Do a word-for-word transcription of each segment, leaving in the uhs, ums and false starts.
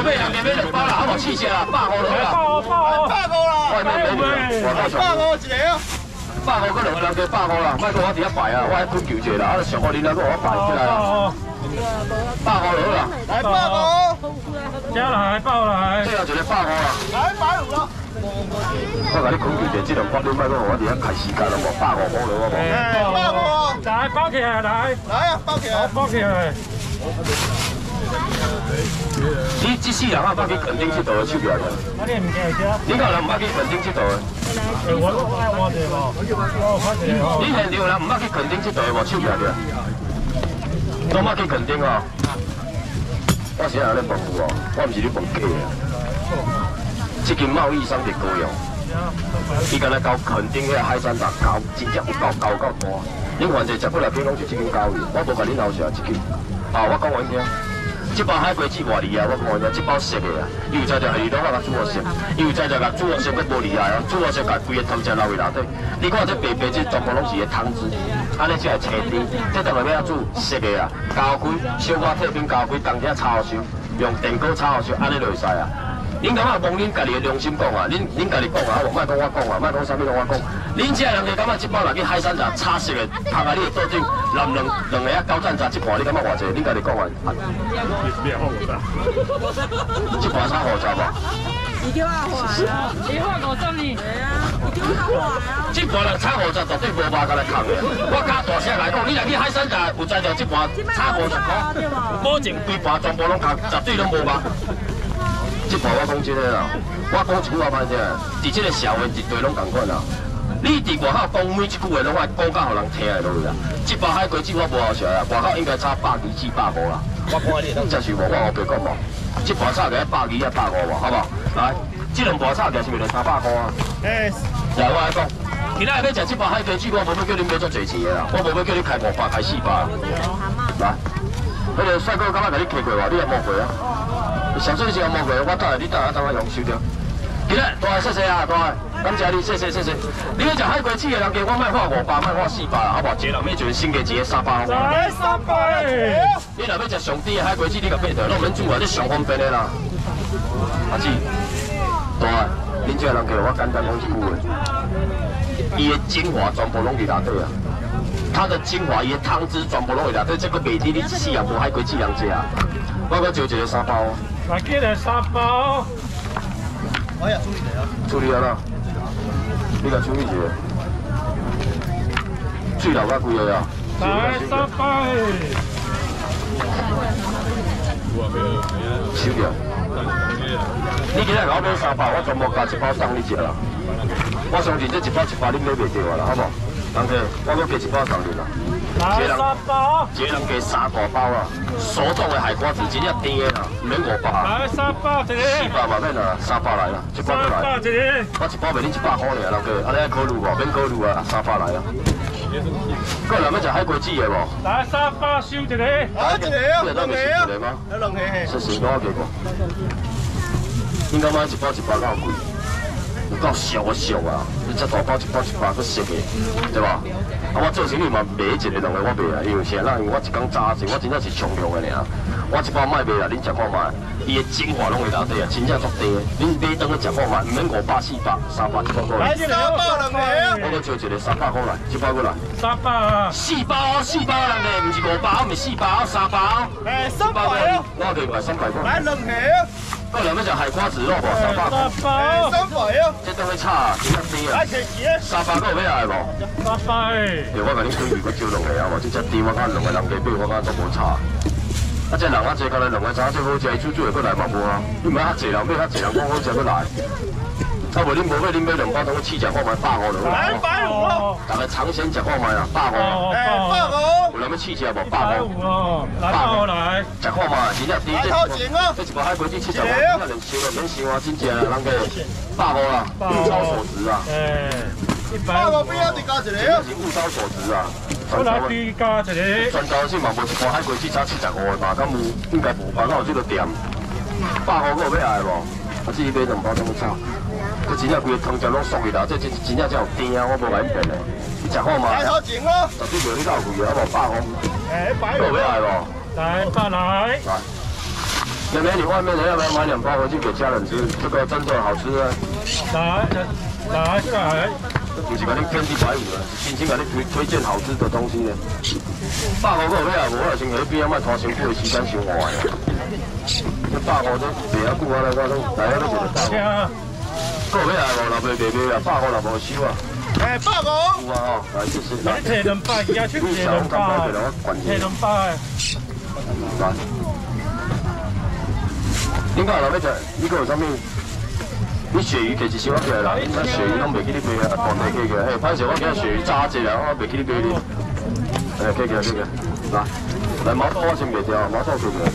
无买人家买两包啦，好无试下啦，百五落啦。 百五百五百五啦。外面美女，我到上。百五一个啊。百五个两个人加百五啦，莫讲我伫遐摆啊，我爱困求者啦，啊上好恁啊，我摆起来啦。百五落啦，来百五。 加来爆来。 最后一个百五啦。来百五啦。我甲你困求者，这两包你莫讲我伫遐开时间了无？百五好落我无？百五。 来包起来来。 来啊，包起来。 包起来。 你这世人啊，捌去垦丁佚佗的手表的？你可能唔捌去垦丁佚佗的？ 我我我哋无，我发现哦。 你现场有人唔捌去垦丁佚佗的无？手表的？都捌去垦丁哦。我是安尼问有哦，我唔是咧问假的。这间贸易商伫高雄，伊敢若交垦丁遐海产站交，真正有够交够大。恁凡者食过来去拢是这间交易，我无甲恁后续这间。啊，我讲完听。 这包海龟子偌厉害，我看下这包熟的啊，伊有在就系拢甲煮好熟，伊有在就甲煮好熟，佫无厉害啊，煮好熟甲规个汤汁留伫内底。你看这白白这全部拢是个汤汁，安尼才会青甜。这当然要煮熟的啊，加开小可退冰加开，当天炒好熟，用电锅炒好熟，安尼就会使啊。恁感觉帮恁家己的良心讲啊，恁恁家己讲啊，我莫讲我讲啊，莫讲啥物拢我讲。恁这人就感觉这包若去海产站炒熟的，拍下你的桌顶，南两两个啊九赞茶一盘，你感觉偌济？恁家己讲完。这盘炒好食无？ 已经啊坏啊！你换五十呢？系啊，已经啊坏啊！ 这盘若炒五十，绝对无肉甲来扛的。我加大声来讲，你若去海产站有知道这盘炒五十块，保证规盘全部拢扛，绝对拢无肉。 这盘我讲真个啦，我讲一句话歹听，伫这个社会绝对拢同款啦。你伫外口讲每一句话拢爱讲到互人听的落去啦。这包海龟子我无好食啦，外口应该差百二至百五啦。我看你能接受无？我后白讲无。这盘炒起来百二啊百五无，好无？来，这两盘炒起来是咪就三百块啊？哎，来我来讲，今仔要食这包海龟子，我无要叫你买足侪钱的啦，我无要叫你开五百开四百。来，迄个帅哥刚刚甲你客过话，你也摸过啊？ 上水时间摸过，我等下你等下等我用收掉。今日大谢谢啊，大感谢你，谢谢谢谢。你要食海龟子的人家，我卖花五百，卖花四百啦，好不好？一个人要就先加一个三百。 来三百。 你若要食上低的海龟子，你甲买着，拢免煮啊，这上方便的啦。阿姊，大恁这人家我简单讲一句话，伊的精华全部拢伫内底啊。 它的精华，伊的汤汁全部拢会内底，这个袂滴你一世人无海龟子人食啊！我搁招一个三包。 来，几个三包？ 我也处理了。处理了啦。你甲处理一下。水流甲几个啊？ 来三包。 收掉。你今日甲我买三包，我全部加一包送你食啦。我相信这一包一包你买袂着啊啦，好无？ 人客，我搁加一包送你啦。 来三包， 一个人加三大包啦。手种的海瓜子真正甜的啦，唔免五百。 来三包一个。 四百嘛免啦，三百来啦，一包过来。 三百一个。 我一包卖你一百块尔，人客，安尼爱考虑无？免考虑啊，三百来啊。个人要食海龟子的无？ 来三包收一个。 来一个啊，两个啊。有两个嘿。是是，我加过。应该买一包一包较贵。 有够俗啊俗啊！你这大包一包一包，佫俗的，对吧？啊，我做生意嘛卖一个两个我卖啊，因为啥啦？因为我一工早时我真正是冲量的尔，我一包卖卖啦，恁食看卖，伊的精华拢会内底啊，真正足甜的。恁买当去食看卖，唔免五百四百，三百一包过来。来，三百两个啊！我搁招一个三百过来，一包过来。三百啊！四包，四包人个，唔是五包，唔是四包，三包。哎，三百哦！我给卖三百块。来两个啊！ 个人要食海瓜子肉无？三百。三百。三百啊！这当去炒，真正甜啊！三百个有要来无？三百。对，我甲你规矩，我招两个啊无？这只甜我看两个人加买，我看都无炒。啊，这人啊济，干来两个炒最好食，伊煮煮下过来嘛无啊？你唔爱较济人，买较济人讲好食要来。啊无恁无买，恁买两包当去试食看卖，百五就好。来百五咯。大家尝鲜食看卖啊，百五。哎，百五。有人要试食无？百五哦。来百五来。食看卖，真正甜。来头前哦。这一包海龟子七十五，可能烧了免烧啊，真正啊，人家百五啦，物超所值啊。哎。百五边仔再加一个啊。是物超所值啊。我来再加一个。全朝鲜嘛无一包海龟子差七十五的吧？敢有？应该无吧？敢有这个店？百五个有要来无？啊，自己买两包当去炒。 这真正规个汤汁拢缩去啦，这这真正才有甜啊！我无来变的，你食看嘛？来头前咯，绝对袂你够贵啊！啊无百块，哎，百块要来无？来，百来。来， 妹妹，你外面的要不要买两包回去给家人吃？这个真的好吃啊！ 来来来， 不是给你骗一百五啊，真心给你推推荐好吃的东西呢。百五个有啊，无我先去边仔莫拖辛苦的时间伤坏啊。这百五都卖啊久啊，我都大家都觉得百五。个有啊无？若袂卖卖啊，百五若无收啊。哎，百五。有啊吼，来谢谢。 你摕两百，而家出摕两百，摕两百。 来。应该若要食，你个有啥物？你鱈鱼摕一箱起来啦，那鱈鱼拢袂记你买啊，皇帝摕起来。嘿，歹势我今日鱈鱼炸一啦，我袂记你买你。哎，摕起来，摕起来。来，来毛豆我先卖掉，毛豆摕起来。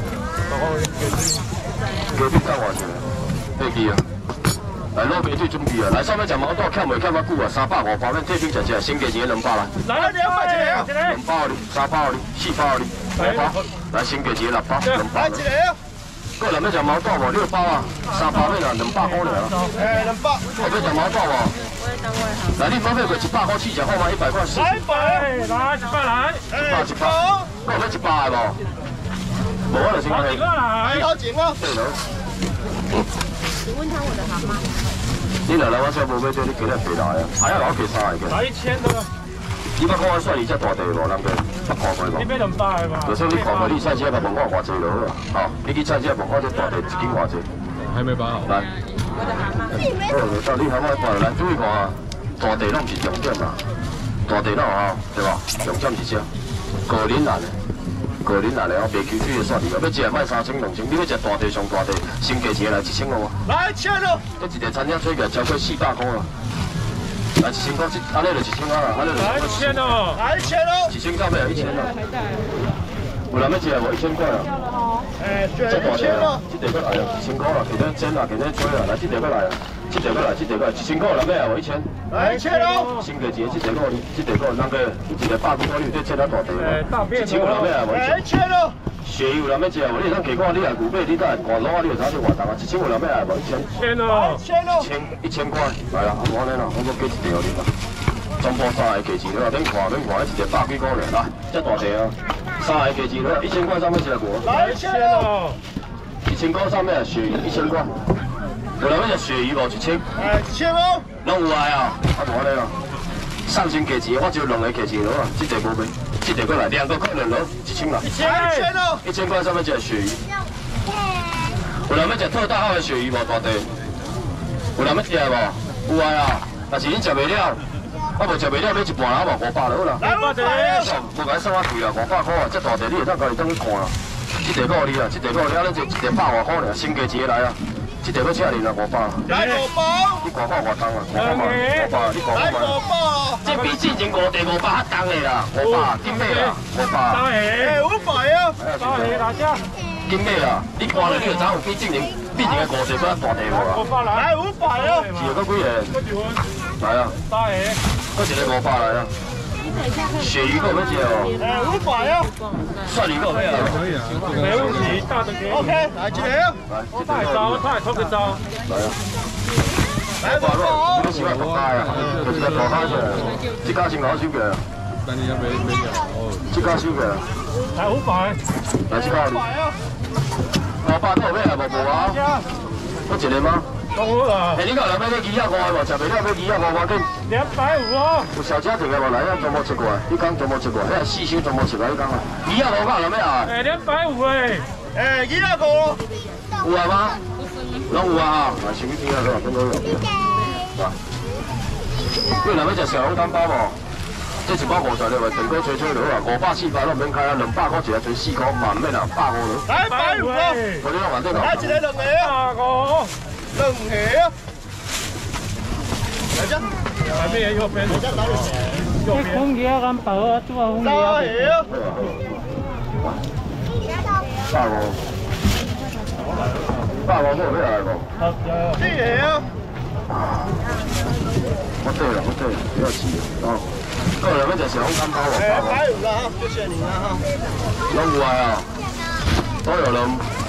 鸡腿炸偌济？飞机啊！来，卤白腿准备啊！来，上面食毛豆欠袂欠偌久啊？三百五包，咱这边食食，先加钱两百来。 来两百一个， 两包哩，三包哩，四包哩，五包。来，先加钱六包，两包。来一个。个人要食毛豆无？六包啊，三包要啦，两百块尔。哎，两百。我要食毛豆无？来，你方便过一百块试食好吗？一百块试。 来一百，来一百来。 一百一百。我要一百的无？无我就先去。 来，好紧哦。 对喽。 请问他我的好吗？ 你若来我这无买这，你今日别来啊！还要老给三个。 来一千的。 你捌看我算你这大地无？人个捌看过无？ 你买两百嘛？ 就说你看过你菜市仔，甲问我偌济落好啊？吼，你去菜市仔问我这大地一斤偌济？ 还没包好。 来。好，到你喊我办来，注意看啊！大地拢是重点嘛，大地拢吼，对吧？重点是啥？个人来的，个人来的，我卖球水的算你个，要食卖三千两千，你要食大地上大地，先价钱来一千五啊！来一千咯！这一个餐厅做起来超过四百块啊！来一千块，这安尼就一千块啦，安尼就来一千哦，来一千咯， 一千到尾一千咯。有人要食无？一千块啊！哎，这大地啊，这地过来啊，一千块啦，今天蒸啊，今天吹啊，来这地过来啊，这地过来，这地过来，一千块人要无？一千。来一千咯！先价钱，这地过，这地过，那个一个百几块，你这切到大地啊？一千块人要无？一千咯！鱈鱼有人要食无？你通加看，你来牛背，你再换卤啊，你就知是活动啊。一千块人要无？一千。 千哦，千哦， 一千一千块，来啦，我安尼啦，我要加一条你啦。全部三个价钱了，免看免看，一个百几块咧，来，这大地啊，三个价钱了，一千块上面是无？来一千哦，一千块上面鱈鱼一千块，有人要食鱈鱼无？一千。哎，一千哦，拢有来啊，啊无安尼啦，上千价钱，我只有两个价钱了啊，这个无卖。这条过来，两个可能咯，一千啦。一千哦，一千块上面一个鱈鱼。有人要食特大号的鱈鱼无？大地？有人要食无？有爱啊，但是恁食袂了，我无食袂了，买一半啊嘛，五百就好啦。来五百。无甲你算我贵啦，五百块啊，这大地你会当家己当去看啦。这条够你啦，这条够你，啊，咱就一条百外块尔，先加钱来啊。这条够请你啦，五百。来五百。你看看偌重啊？看看嘛，五百，你看看嘛。来五百。这比之前五地五百较重的啦，五百，金买啦，五百。三个。哎，五百啊。三个大只。金买啦，你看了你就知有比之前比前个五地搁较大地无啦。五百来。来五百啊。是啊，搁几个？来啊。三个。搁一个五百来啊。鱈鱼够要食哦。哎，五百啊。蒜鱼够要啊。可以啊。没问题，大的给。OK， 来这个。来，太糟，太抽个糟。来啊。来五百。你喜欢大家呀？就是在大家去，这家先好收起来。但你也没没了哦。这家收起来。来五百。来这家。五百啊。五百都有要无无啊？我一个吗？够好啦。哎，你讲人要买鸡鸭块无？食袂了买鸡鸭块，我紧。两百五哦。有小家庭的无？来，咱全部出过来。你讲全部出过来，遐四箱全部出来，你讲啊？鸡鸭块有人要啊？哎，两百五哎。哎，鸡鸭块有啊吗？拢有啊，来收起鸡鸭块，等等有。来。你人要食小笼蛋包无？这一包五十六个，电锅吹吹落啊，五百四百拢免开啊，两百块一个，吹四块，万免啊，百五了。来百五啊！我你拢万对个。来一个两个啊！百五，两个啊！来只，来边右边，右边。红叶跟白啊，做红叶。来个。百五。百五我要来无？好，有有。这个啊。我对了，我对了，不要急哦。个人要食小笼蛋包无？哎，百五啦哈，谢谢你啦哈。拢有爱啊，都有人。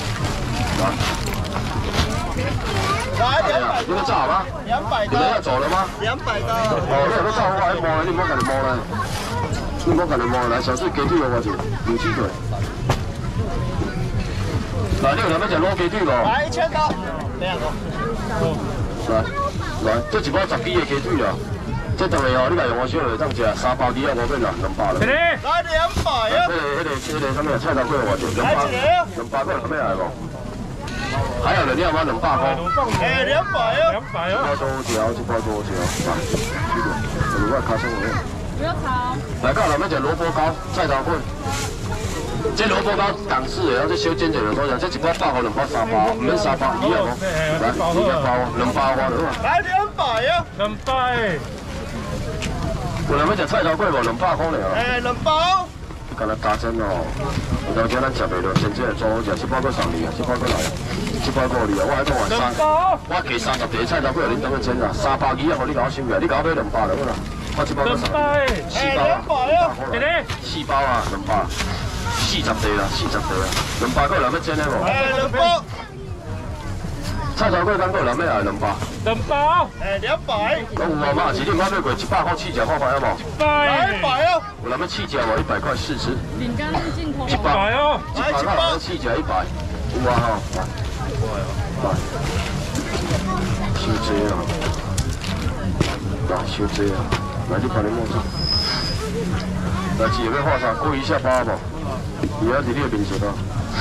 来，来两百。你们炸吗？两百的。你们要走了吗？两百的。哦，你有要炸我还摸咧，你唔好甲你摸咧，你唔好甲你摸来，小事鸡腿我就有机会。 来，你有人要食卤鸡腿无？ 来一千刀，两个。 来来，这一包十几个鸡腿啊！这等下哦，你来用我小会当食三百几啊，五百两两百了。 来两百啊！ 迄个迄个迄个什么菜头粿偌济？两百，两百块有咩来无？还有人要吗？两百块。 哎，两百啊！两百啊！ 一包多条，一包多条，来，这个，另外卡上我。 不要吵。 来，到咱要食萝卜糕、菜头粿。这萝卜糕港式的，然后这小煎就有多少？这一包百块，两包三包，唔免三包，一样无？来，一包，两包我了。 来两百啊！两百。 有人要食菜头粿无？两百块了。 哎，两包。 干那加针哦，有当今咱食袂落，先这做好食，这包搁送你啊，这包搁来，这包搁你啊，我还讲晚上，我加三十个菜头粿，恁当去煎啊，三百二啊，互你甲我收起来，你甲我买两百了，好啦，我这包搁送你，四包啊，四包啊，两百，四十个啦，四十个啦，两百个人要煎的无？ 哎，两包。 菜头粿敢搁人要来两百？ 两包。哎，两百。 我有啊嘛，是你买买过一百块试食看看有无？ 来一百啊！ 有人要试食无？一百块试吃。 饼干是进口。 一百哦， 一百块人试食一百，有啊吼，来，来，收济啊，来收济啊，来你帮你摸下。来，几要画啥？过一下包无？伊要伫你的面前啊。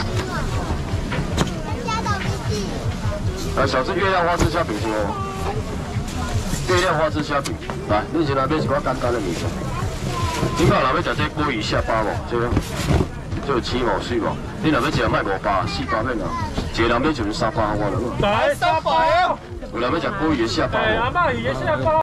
来，小只月亮花枝虾饼先哦。月亮花枝虾饼，来，恁先来买一寡简单的物件。你看，若要食这鲑鱼下巴无？这个，这有青无水无？你若要食卖五百，四百免啊。一个人买就是三百我了。 来三百啊！ 有人要食鲑鱼的下巴无？ 阿妈鱼的下巴。